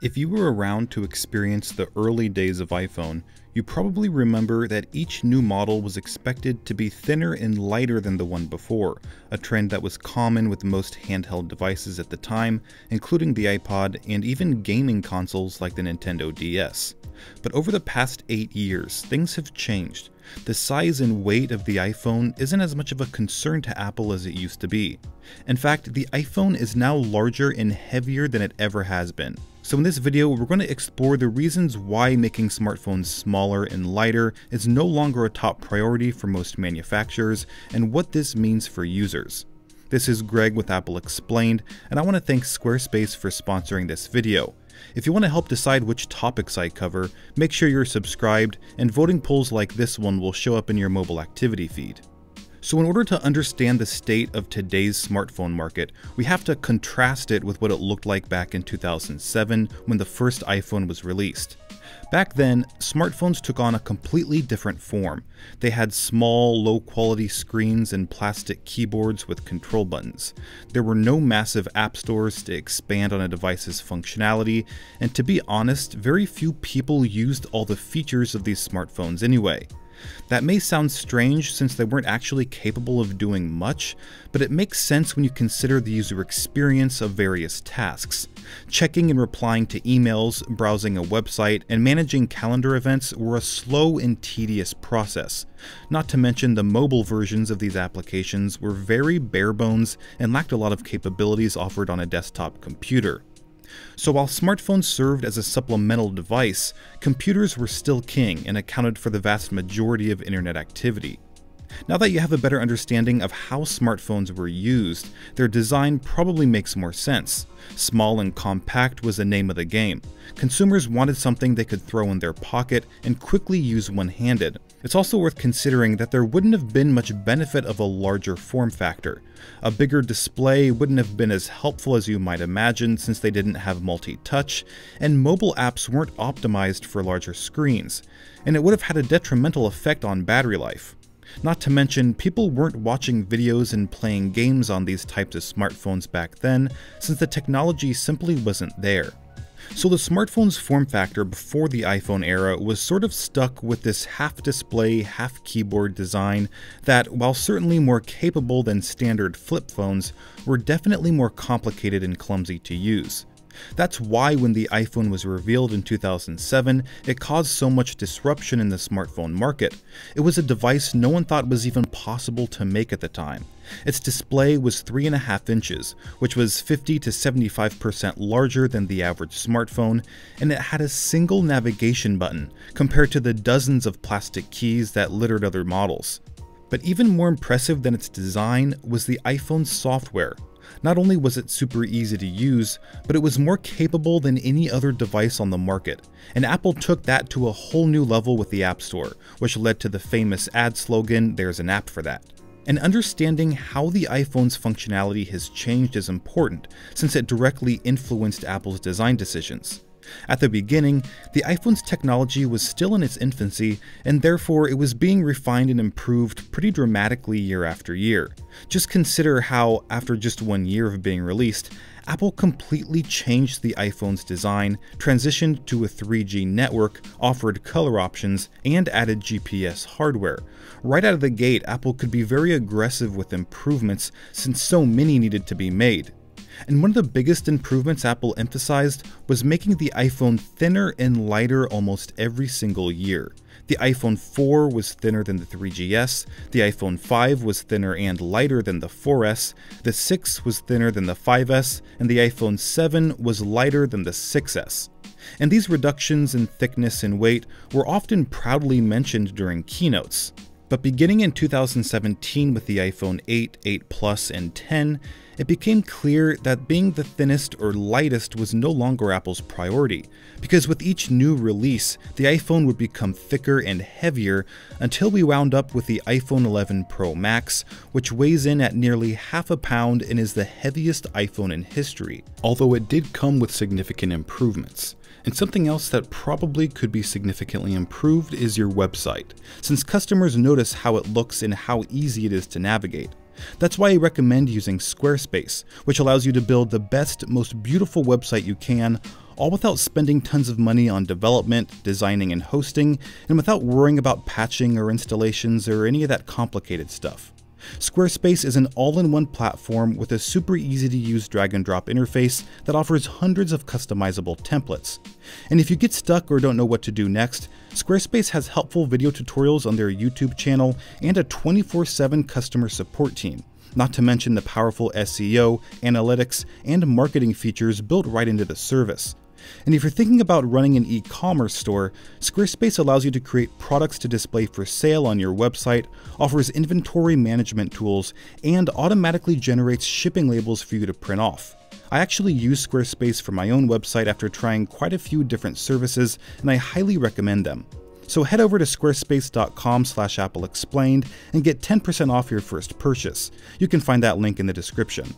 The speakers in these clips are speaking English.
If you were around to experience the early days of iPhone, you probably remember that each new model was expected to be thinner and lighter than the one before, a trend that was common with most handheld devices at the time, including the iPod and even gaming consoles like the Nintendo DS. But over the past 8 years, things have changed. The size and weight of the iPhone isn't as much of a concern to Apple as it used to be. In fact, the iPhone is now larger and heavier than it ever has been. So in this video, we're going to explore the reasons why making smartphones smaller and lighter is no longer a top priority for most manufacturers and what this means for users. This is Greg with Apple Explained, and I want to thank Squarespace for sponsoring this video. If you want to help decide which topics I cover, make sure you're subscribed, and voting polls like this one will show up in your mobile activity feed. So in order to understand the state of today's smartphone market, we have to contrast it with what it looked like back in 2007 when the first iPhone was released. Back then, smartphones took on a completely different form. They had small, low-quality screens and plastic keyboards with control buttons. There were no massive app stores to expand on a device's functionality, and to be honest, very few people used all the features of these smartphones anyway. That may sound strange since they weren't actually capable of doing much, but it makes sense when you consider the user experience of various tasks. Checking and replying to emails, browsing a website, and managing calendar events were a slow and tedious process. Not to mention the mobile versions of these applications were very bare bones and lacked a lot of capabilities offered on a desktop computer. So while smartphones served as a supplemental device, computers were still king and accounted for the vast majority of internet activity. Now that you have a better understanding of how smartphones were used, their design probably makes more sense. Small and compact was the name of the game. Consumers wanted something they could throw in their pocket and quickly use one-handed. It's also worth considering that there wouldn't have been much benefit of a larger form factor. A bigger display wouldn't have been as helpful as you might imagine since they didn't have multi-touch, and mobile apps weren't optimized for larger screens, and it would have had a detrimental effect on battery life. Not to mention, people weren't watching videos and playing games on these types of smartphones back then, since the technology simply wasn't there. So the smartphone's form factor before the iPhone era was sort of stuck with this half-display, half-keyboard design that, while certainly more capable than standard flip phones, were definitely more complicated and clumsy to use. That's why when the iPhone was revealed in 2007, it caused so much disruption in the smartphone market. It was a device no one thought was even possible to make at the time. Its display was 3.5 inches, which was 50 to 75% larger than the average smartphone, and it had a single navigation button, compared to the dozens of plastic keys that littered other models. But even more impressive than its design was the iPhone's software. Not only was it super easy to use, but it was more capable than any other device on the market, and Apple took that to a whole new level with the App Store, which led to the famous ad slogan, "There's an app for that." And understanding how the iPhone's functionality has changed is important, since it directly influenced Apple's design decisions. At the beginning, the iPhone's technology was still in its infancy, and therefore it was being refined and improved pretty dramatically year after year. Just consider how, after just 1 year of being released, Apple completely changed the iPhone's design, transitioned to a 3G network, offered color options, and added GPS hardware. Right out of the gate, Apple could be very aggressive with improvements since so many needed to be made. And one of the biggest improvements Apple emphasized was making the iPhone thinner and lighter almost every single year. The iPhone 4 was thinner than the 3GS, the iPhone 5 was thinner and lighter than the 4S, the 6 was thinner than the 5S, and the iPhone 7 was lighter than the 6S. And these reductions in thickness and weight were often proudly mentioned during keynotes. But beginning in 2017 with the iPhone 8, 8 Plus, and 10, it became clear that being the thinnest or lightest was no longer Apple's priority, because with each new release, the iPhone would become thicker and heavier until we wound up with the iPhone 11 Pro Max, which weighs in at nearly half a pound and is the heaviest iPhone in history, although it did come with significant improvements. And something else that probably could be significantly improved is your website, since customers notice how it looks and how easy it is to navigate. That's why I recommend using Squarespace, which allows you to build the best, most beautiful website you can, all without spending tons of money on development, designing, and hosting, and without worrying about patching or installations or any of that complicated stuff. Squarespace is an all-in-one platform with a super easy-to-use drag-and-drop interface that offers hundreds of customizable templates. And if you get stuck or don't know what to do next, Squarespace has helpful video tutorials on their YouTube channel and a 24/7 customer support team, not to mention the powerful SEO, analytics, and marketing features built right into the service. And if you're thinking about running an e-commerce store, Squarespace allows you to create products to display for sale on your website, offers inventory management tools, and automatically generates shipping labels for you to print off. I actually use Squarespace for my own website after trying quite a few different services, and I highly recommend them. So head over to squarespace.com/AppleExplained and get 10% off your first purchase. You can find that link in the description.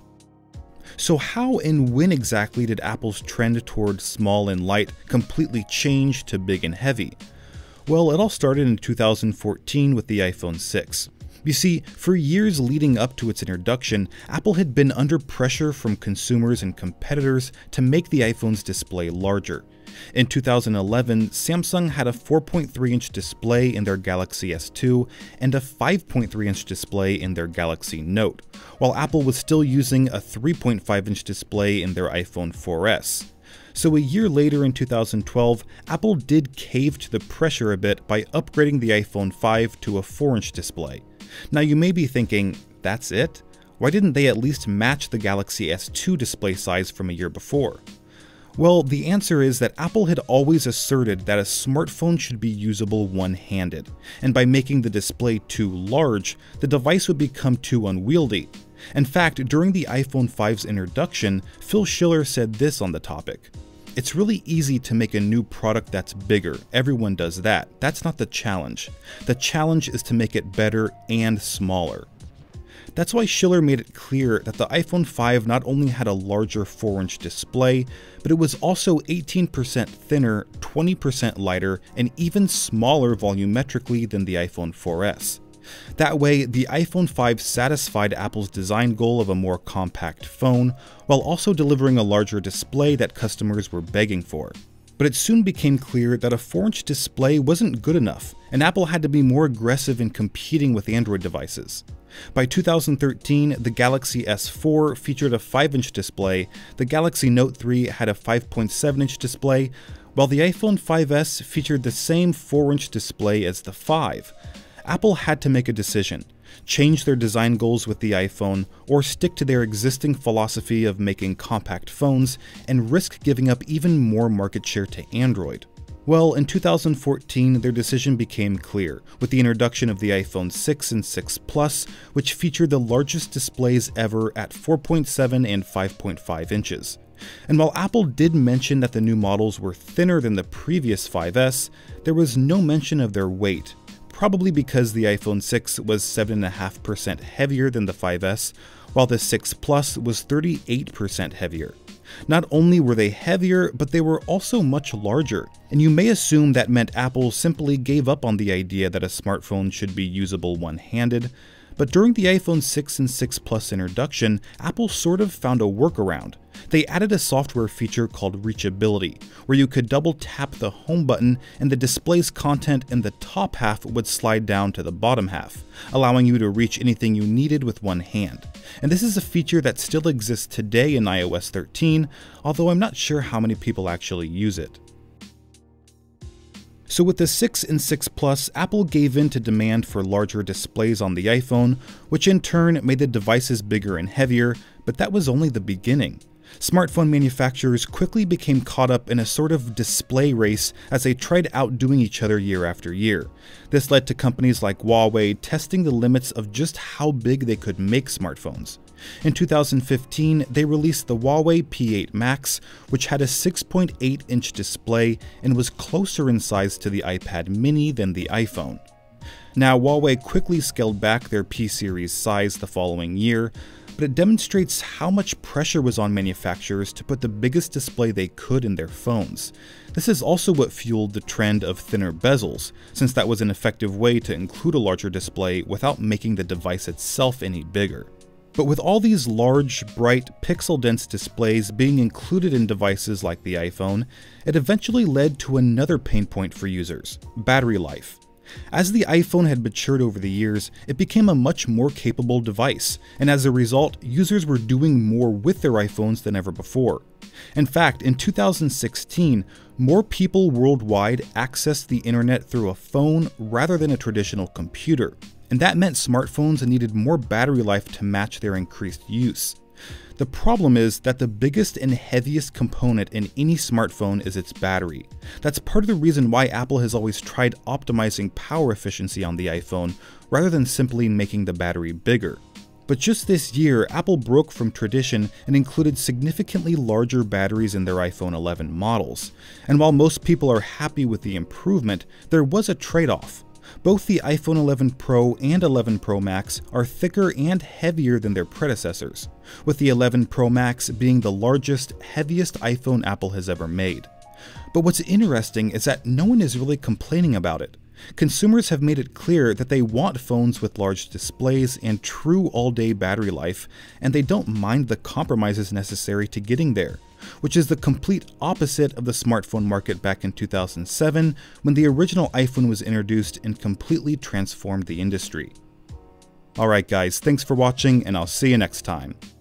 So how and when exactly did Apple's trend toward small and light completely change to big and heavy? Well, it all started in 2014 with the iPhone 6. You see, for years leading up to its introduction, Apple had been under pressure from consumers and competitors to make the iPhone's display larger. In 2011, Samsung had a 4.3-inch display in their Galaxy S2 and a 5.3-inch display in their Galaxy Note, while Apple was still using a 3.5-inch display in their iPhone 4S. So a year later in 2012, Apple did cave to the pressure a bit by upgrading the iPhone 5 to a 4-inch display. Now you may be thinking, that's it? Why didn't they at least match the Galaxy S2 display size from a year before? Well, the answer is that Apple had always asserted that a smartphone should be usable one-handed, and by making the display too large, the device would become too unwieldy. In fact, during the iPhone 5's introduction, Phil Schiller said this on the topic: "It's really easy to make a new product that's bigger, everyone does that, that's not the challenge. The challenge is to make it better and smaller." That's why Schiller made it clear that the iPhone 5 not only had a larger 4-inch display, but it was also 18% thinner, 20% lighter, and even smaller volumetrically than the iPhone 4S. That way, the iPhone 5 satisfied Apple's design goal of a more compact phone, while also delivering a larger display that customers were begging for. But it soon became clear that a 4-inch display wasn't good enough, and Apple had to be more aggressive in competing with Android devices. By 2013, the Galaxy S4 featured a 5-inch display, the Galaxy Note 3 had a 5.7-inch display, while the iPhone 5S featured the same 4-inch display as the 5. Apple had to make a decision: change their design goals with the iPhone, or stick to their existing philosophy of making compact phones and risk giving up even more market share to Android. Well, in 2014, their decision became clear, with the introduction of the iPhone 6 and 6 Plus, which featured the largest displays ever at 4.7 and 5.5 inches. And while Apple did mention that the new models were thinner than the previous 5S, there was no mention of their weight, probably because the iPhone 6 was 7.5% heavier than the 5S, while the 6 Plus was 38% heavier. Not only were they heavier, but they were also much larger, and you may assume that meant Apple simply gave up on the idea that a smartphone should be usable one-handed. But during the iPhone 6 and 6 Plus introduction, Apple sort of found a workaround. They added a software feature called reachability, where you could double tap the home button and the display's content in the top half would slide down to the bottom half, allowing you to reach anything you needed with one hand. And this is a feature that still exists today in iOS 13, although I'm not sure how many people actually use it. So with the 6 and 6 Plus, Apple gave in to demand for larger displays on the iPhone, which in turn made the devices bigger and heavier, but that was only the beginning. Smartphone manufacturers quickly became caught up in a sort of display race as they tried outdoing each other year after year. This led to companies like Huawei testing the limits of just how big they could make smartphones. In 2015, they released the Huawei P8 Max, which had a 6.8-inch display and was closer in size to the iPad mini than the iPhone. Now, Huawei quickly scaled back their P-series size the following year, but it demonstrates how much pressure was on manufacturers to put the biggest display they could in their phones. This is also what fueled the trend of thinner bezels, since that was an effective way to include a larger display without making the device itself any bigger. But with all these large, bright, pixel-dense displays being included in devices like the iPhone, it eventually led to another pain point for users: battery life. As the iPhone had matured over the years, it became a much more capable device, and as a result, users were doing more with their iPhones than ever before. In fact, in 2016, more people worldwide accessed the internet through a phone rather than a traditional computer, and that meant smartphones needed more battery life to match their increased use. The problem is that the biggest and heaviest component in any smartphone is its battery. That's part of the reason why Apple has always tried optimizing power efficiency on the iPhone rather than simply making the battery bigger. But just this year, Apple broke from tradition and included significantly larger batteries in their iPhone 11 models. And while most people are happy with the improvement, there was a trade-off. Both the iPhone 11 Pro and 11 Pro Max are thicker and heavier than their predecessors, with the 11 Pro Max being the largest, heaviest iPhone Apple has ever made. But what's interesting is that no one is really complaining about it. Consumers have made it clear that they want phones with large displays and true all-day battery life, and they don't mind the compromises necessary to getting there, which is the complete opposite of the smartphone market back in 2007 when the original iPhone was introduced and completely transformed the industry. Alright guys, thanks for watching, and I'll see you next time.